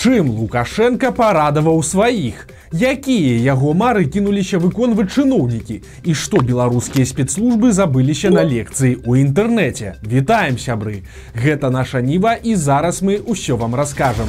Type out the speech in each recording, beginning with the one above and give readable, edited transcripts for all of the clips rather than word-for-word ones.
Чым Лукашенко парадаваў сваіх? Якія яго мары кінуліся выконваць чыноўнікі? І што беларускія спецслужбы забыліся на лекцыі ў інтэрнэце? Вітаем, сябры! Гэта наша Ніва, і зараз мы ўсё вам раскажам.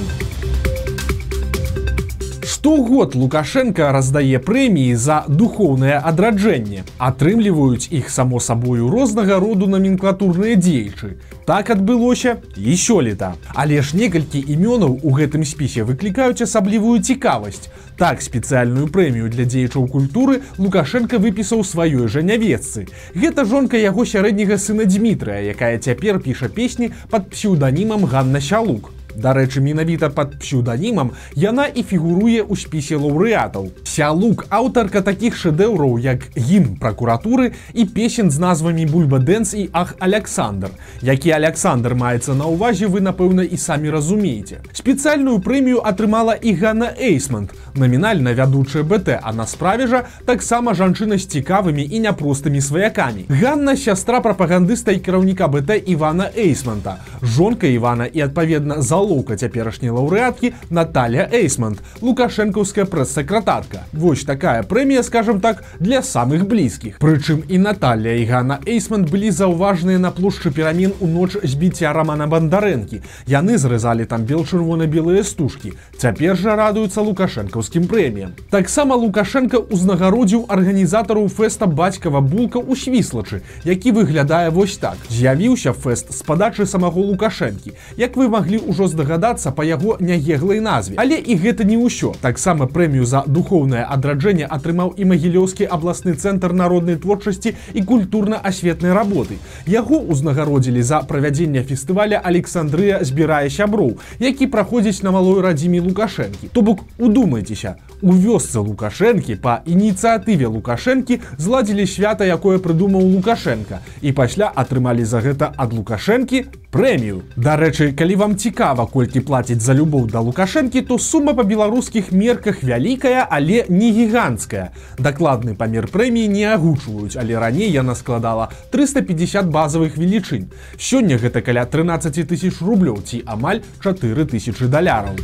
Штогод Лукашенко раздае прэміі за духоўнае адраджэнне. Атрымліваюць іх, само сабою, рознага роду наменклатурныя дзеячы. Так адбылося і сёлета. Але ж некалькі імёнаў у гэтым спісе выклікаюць асаблівую цікавасць. Так, спецыяльную прэмію для дзеячаў культуры Лукашенко выпісаў сваёй жа нявестцы. Гэта жонка яго сярэдняга сына Дмітрыя, якая цяпер піша песні пад псеўданімам Ганна Сялук. Дарэчы, менавіта пад псеўданімам яна і фігуруе ў спісе лаўрэатаў. Сялук – аўтарка такіх шэдэўраў, як «Гімн пракуратуры» і песен з назвамі «Бульба Дэнс» і «Ах, Аляксандр». Які Аляксандр маецца на ўвазе, вы, напэўна, і самі разумееце. Спецыяльную прэмію атрымала і Ганна Эйсмонт, намінальна вядучая БТ, а на справе жа таксама жанчына з цікавымі і няпростымі сваякамі. Ганна – сястра прапагандыста і кіраўніка БТ Івана Эйсмонта, жонка Івана і, адпаведна, залоўка цяперашняй лаўрэаткі Наталія Эйсмонт, лукашэнкаўская прэс-сакратарка. Вось такая прэмія, скажем так, для самых блізкіх. Прычым і Наталія і Ганна Эйсмонт былі заўважныя на плошчы Перамен у ноч збіцця Рамана Бандарэнкі. Яны зрэзалі там бел-чырвона-белыя стужкі. Цяпер жа радуюцца лукашэнкаўскім прэміям. Таксама Лукашенко ўзнагародзіў арганізатараў фэста «Бацькава булка» ў Свіслачы, які выглядае вось так. З'явіўся фэст з падачы самого Лукашэнкі. Як вы маглі ўжо здагадацца па яго няеглай назве. Але і гэта не ўсё. Таксама прэмію за духоўнае адраджэнне атрымаў і Магілёўскі абласны цэнтр народнай творчасці і культурна-асветнай работы. Яго ўзнагародзілі за правядзенне фестываля «Александрыя збірае сяброў», які праходзіць на малой радзіме Лукашэнкі. То бок, удумайцеся, у вёсцы Лукашэнкі па ініцыятыве Лукашэнкі зладзілі свята, якое прыдумаў Лукашенко, і пасля атрымалі за гэта ад Лукашэнкі прэмію. Дарэчы, калі вам цікава, колькі плаціць за любоў да Лукашэнкі, то сума па беларускіх мерках вялікая, але не гіганцкая. Дакладны памер прэміі не агучваюць, але раней яна складала 350 базавых велічынь. Сёння гэта каля 13 000 рублёў, ці амаль 4000 даляраў.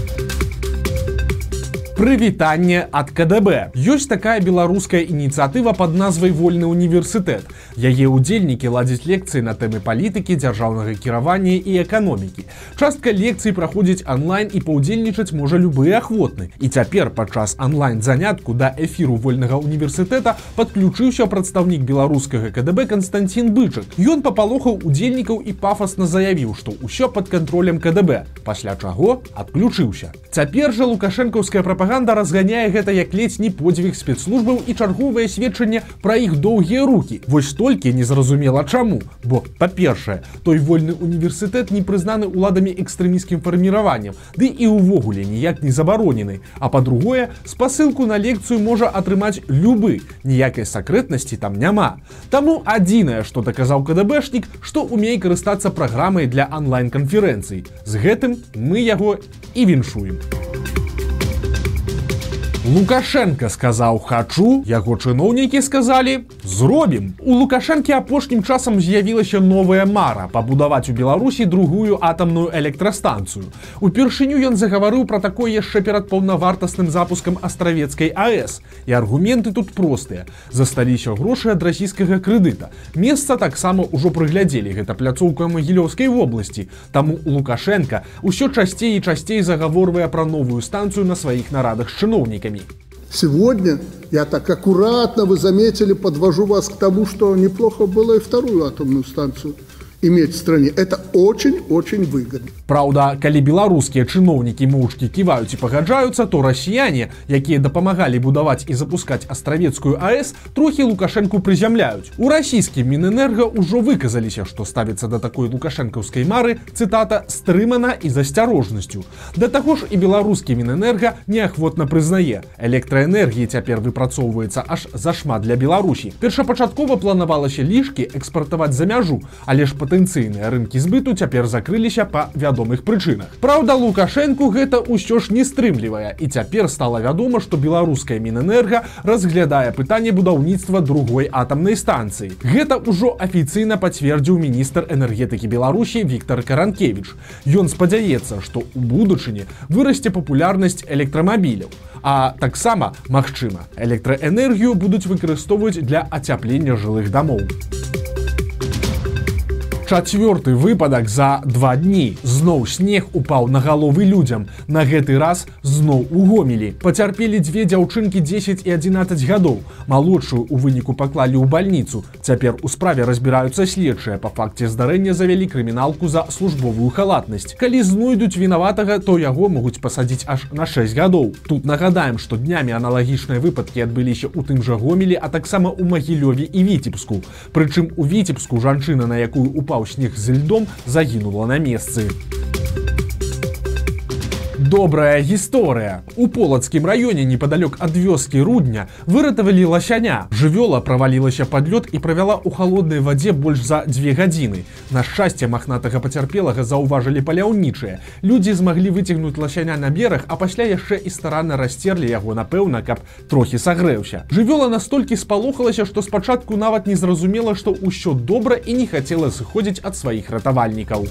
Прывітанне ад КДБ. Ёсць такая беларуская ініцыятыва пад назвай «Вольны універсітэт». Яе ўдзельнікі ладзяць лекцыі на тэмы палітыкі, дзяржаўнага кіравання і эканомікі. Частка лекцый праходзіць онлайн, і паўдзельнічаць можа любы ахвотны. І цяпер падчас онлайн-занятку да эфіру «Вольнага універсітэта» падключыўся прадстаўнік беларускага КДБ Канстанцін Бычак. Ён папалохаў удзельнікаў і пафасна заявіў, што ўсё пад кантролем КДБ, пасля чаго адключыўся. Цяпер жа лукашэнкаўская прапаганда разганяе гэта як ледзь не подзвіг спецслужбаў і чарговае сведчанне пра іх доўгія рукі. Вось толькі незразумела чаму. Бо, па-першае, той вольны універсітэт не прызнаны ўладамі экстрэмісцкім фарміраваннем, ды і ўвогуле ніяк не забаронены. А па-другое, спасылку на лекцыю можа атрымаць любы. Ніякай сакрэтнасці там няма. Таму адзінае, што даказаў КДБшнік, што умее карыстацца праграмай для онлайн-канферэнцый. З гэтым мы яго і віншуем. Лукашенко сказаў «хачу», яго чыноўнікі сказалі «зробім». У Лукашэнкі апошнім часам з'явілася новая мара – пабудаваць у Беларусі другую атамную электрастанцыю. Упершыню ён загаварыў пра такое яшчэ перад паўнавартасным запускам Астравецкай АЭС. І аргументы тут простыя. Засталіся грошы ад расійскага крэдыта. Месца таксама ўжо прыглядзелі, гэта пляцоўка Магілёўскай вобласці. Таму Лукашенко ўсё часцей і часцей загаворвае пра новую станцыю на сваіх нарадах з чыноўнікамі. Сегодня, я так аккуратно, вы заметили, подвожу вас к тому, что неплохо было и вторую атомную станцию иметь в стране. Это очень-очень выгодно. Праўда, калі беларускія чыноўнікі моўчкі ківаюць і пагаджаюцца, то расіяне, якія дапамагалі будаваць і запускаць Астравецкую АЭС, трохі Лукашэнку прызямляюць. У расійскім Мінэнерга ўжо выказаліся, што ставіцца да такой лукашэнкаўскай мары, цытата, «стрымана і з асцярожнасцю». Да таго ж і беларускі Мінэнерга неахвотна прызнае. Электраэнергіі цяпер выпрацоўваецца аж зашмат для Беларусі. Першапачаткова планавалася лішкі экспартаваць за мяжу, але ж патэнцыйныя рынкі збыту цяпер закрыліся па вядомых прычынах. Праўда, Лукашэнку гэта ўсё ж не стрымлівае, і цяпер стала вядома, што беларуская Мінэнерга разглядае пытанне будаўніцтва другой атамнай станцыі. Гэта ўжо афіцыйна пацвердзіў міністр энергетыкі Беларусі Віктор Каранкевіч. Ён спадзяецца, што ў будучыні вырасце папулярнасць электрамабіляў, а таксама, магчыма, электраэнергію будуць выкарыстоўваць для ацяплення жылых дамоў. Чацвёрты выпадак за 2 дні. Зноў снег упаў на галовы людзям. На гэты раз зноў у Гомелі. Пацярпелі 2 дзяўчынкі 10 і 11 гадоў. Малодшую у выніку паклалі ў бальніцу. Цяпер у справе разбіраюцца следчыя. Па факце здарэння завялі крыміналку за службовую халатнасць. Калі знойдуць вінаватага, то яго могуць пасадзіць аж на 6 гадоў. Тут нагадаем, што днямі аналагічныя выпадкі адбыліся ў тым жа Гомелі, а таксама ў Магілёве і Віцебску. Прычым у Віцебску жанчына, на якую упаў снег з льдом, загінула на месцы. Добрая гісторыя. У Полацкім раёне непадалёк ад вёскі Рудня выратавалі ласяня. Жывёла правалілася пад лёд і правяла ў халоднай вадзе больш за 2 гадзіны. На шчасце махнатага пацярпелага заўважылі паляўнічыя. Людзі змаглі выцягнуць ласяня на бераг, а пасля яшчэ і старанна расцерлі яго, напэўна, каб трохі сагрэўся. Жывёла настолькі спалохалася, што спачатку нават не зразумела, што ўсё добра, і не хацела сыходзіць ад сваіх ратавальнікаў.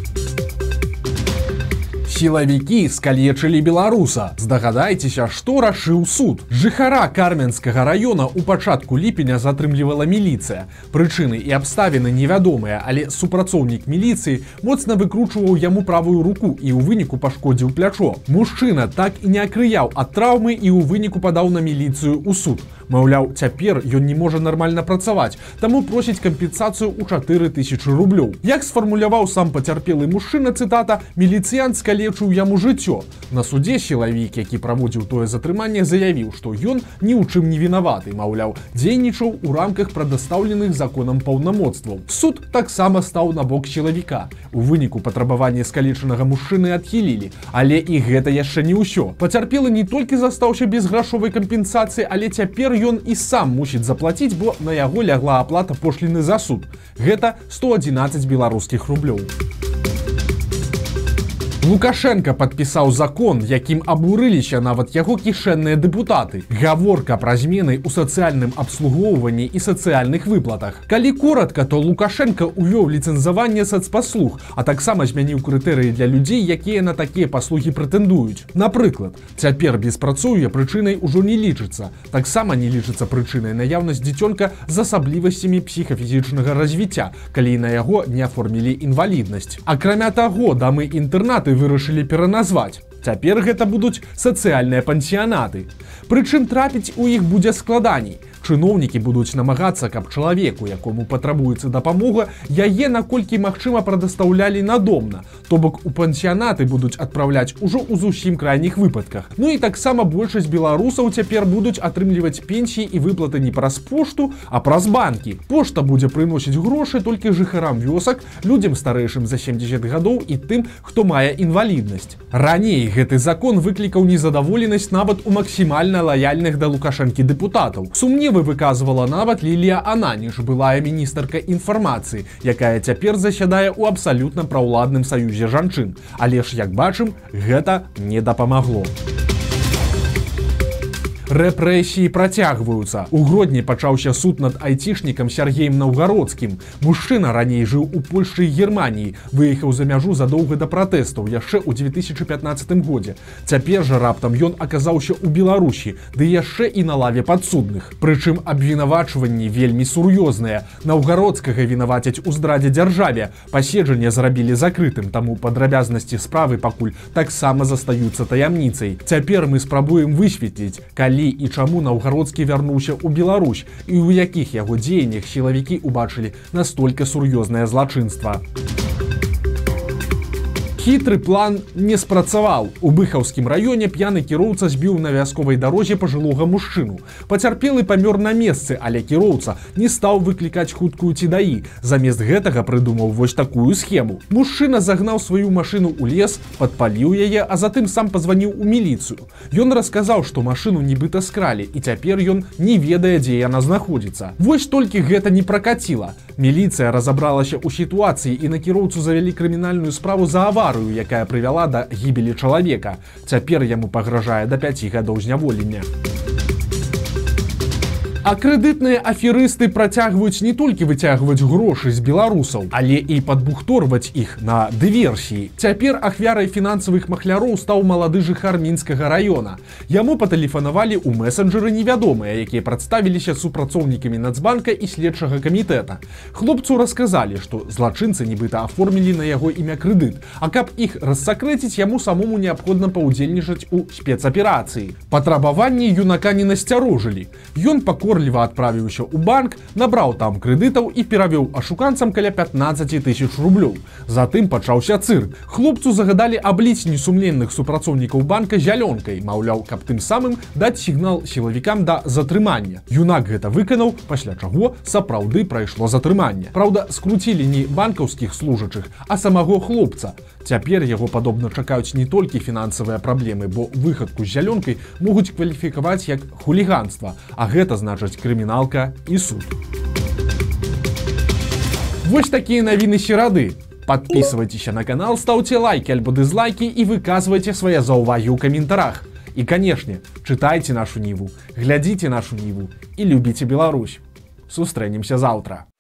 Сілавікі скалечылі беларуса. Здагадайцеся, што рашыў суд. Жыхара Карменскага раёна ў пачатку ліпеня затрымлівала міліцыя. Прычыны і абставіны невядомыя, але супрацоўнік міліцыі моцна выкручваў яму правую руку і ў выніку пашкодзіў плячо. Мужчына так і не акрыяў ад траўмы і ў выніку падаў на міліцыю ў суд. Маўляў, цяпер ён не можа нармальна працаваць, таму просіць кампенсацыю ў 4000 рублёў. Як сфармуляваў сам пацярпелы мужчына, цытата, «Міліцыянт скалечыў яму жыццё». На судзе сілавік, які праводзіў тое затрыманне, заявіў, што ён ні ў чым не вінаваты, маўляў, дзейнічаў у рамках прадастаўленых законам паўнамоцтваў. Суд таксама стаў на бок сілавіка. У выніку патрабаванне скалечанага мужчыны адхілілі, але і гэта яшчэ не ўсё. Пацярпелы не толькі застаўся без грашовай кампенсацыі, але цяпер ён і сам мусіць заплаціць, бо на яго лягла аплата пошліны за суд. Гэта 111 беларускіх рублёў. Лукашенко падпісаў закон, якім абурыліся нават яго кішэнныя дэпутаты. Гаворка пра змены ў сацыяльным абслугоўванні і сацыяльных выплатах. Калі коратка, то Лукашенко увёў ліцэнзаванне сацпаслуг, а таксама змяніў крытэрыі для людзей, якія на такія паслугі прэтэндуюць. Напрыклад, цяпер беспрацоўе прычынай ужо не лічыцца. Таксама не лічыцца прычынай наяўнасць дзіцёнка з асаблівасцямі псіхафізічнага развіцця, калі на яго не аформілі інваліднасць. Акрамя таго, дамы-інтэрнаты вырашылі пераназваць. Цяпер гэта будуць сацыяльныя пансіянаты. Прычым трапіць у іх будзе складаней. Чыноўнікі будуць намагацца, каб чалавеку, якому патрабуецца дапамога, яе наколькі магчыма прадастаўлялі надомна. То бок у пансіянаты будуць адпраўляць ужо ў зусім крайніх выпадках. Ну і таксама большасць беларусаў цяпер будуць атрымліваць пенсіі і выплаты не праз пошту, а праз банкі. Пошта будзе прыносіць грошы толькі жыхарам вёсак, людзям старэйшым за 70 гадоў і тым, хто мае інваліднасць. Раней гэты закон выклікаў незадаволенасць нават у максімальна лаяльных да Лукашэнкі дэпутатаў. Сумневы выказвала нават Лілія Ананіш, былая міністарка інфармацыі, якая цяпер засядае ў абсалютна праўладным саюзе жанчын. Але ж, як бачым, гэта не дапамагло. Рэпрэсіі працягваюцца. У Гродні пачаўся суд над айцішнікам Сергеем Наўгародскім. Мужчына раней жыў у Польшчы і Германіі, выехаў за мяжу задоўга да пратэстаў яшчэ ў 2015 годзе. Цяпер жа раптам ён аказаўся ў Беларусі, ды яшчэ і на лаве падсудных. Прычым абвінавачванні вельмі сур'ёзныя. Наўгародскага вінавацяць у здрадзе дзяржаве. Паседжанне зрабілі закрытым, таму падрабязнасці справы пакуль таксама застаюцца таямніцай. Цяпер мы спрабуем высветліць, калі і чаму Наўгародскі вярнуўся ў Беларусь і ў якіх яго дзеяннях сілавікі ўбачылі настолькі сур'ёзнае злачынства. Хітры план не спрацаваў. У Быхаўскім раёне п'яны кіроўца збіў на вясковай дарозе пажылога мужчыну. Пацярпелы памёр на месцы, але кіроўца не стаў выклікаць хуткую ці даі. Замест гэтага прыдумаў вось такую схему. Мужчына загнаў сваю машыну ў лес, падпаліў яе, а затым сам пазваніў у міліцыю. Ён расказаў, што машыну нібыта скралі, і цяпер ён не ведае, дзе яна знаходзіцца. Вось толькі гэта не пракаціла. Міліцыя разабралася ў сітуацыі і на кіроўцу завялі крымінальную справу за аварыю, якая прывяла да гібелі чалавека. Цяпер яму пагражае да 5 гадоў зняволення. А крэдытныя аферысты працягваюць не толькі выцягваць грошы з беларусаў, але і падбухторваць іх на дыверсіі. Цяпер ахвярай фінансавых махляроў стаў малады жыхар мінскага раёна. Яму патэлефанавалі ў месенджеры невядомыя, якія прадставіліся супрацоўнікамі Нацбанка і следчага камітэта. Хлопцу расказалі, што злачынцы нібыта аформілі на яго імя крэдыт, а каб іх рассакрэціць, яму самому неабходна паўдзельнічаць у спецаперацыі. Патрабаванні юнака не насцярожылі. Ён пакорліва адправіўся ў банк, набраў там крэдытаў і перавёў ашуканцам каля 15 000 рублёў. Затым пачаўся цырк. Хлопцу загадалі абліць несумленных супрацоўнікаў банка зялёнкай, маўляў, каб тым самым даць сігнал сілавікам да затрымання. Юнак гэта выканаў, пасля чаго сапраўды прайшло затрыманне. Праўда, скруцілі не банкаўскіх служачых, а самого хлопца. Цяпер яго, падобна, чакаюць не толькі фінансавыя праблемы, бо выхадку з зялёнкай могуць кваліфікаваць як хуліганства, а гэта значыць крыміналка і суд. Вось такія навіны серады. Подписывайтеся на канал, ставьте лайки альбо дизлайки и выказывайте свои заўвагі ў каментарах. И, конечно, читайте нашу Ниву, глядите нашу Ниву и любите Беларусь. Сустрэнемся завтра.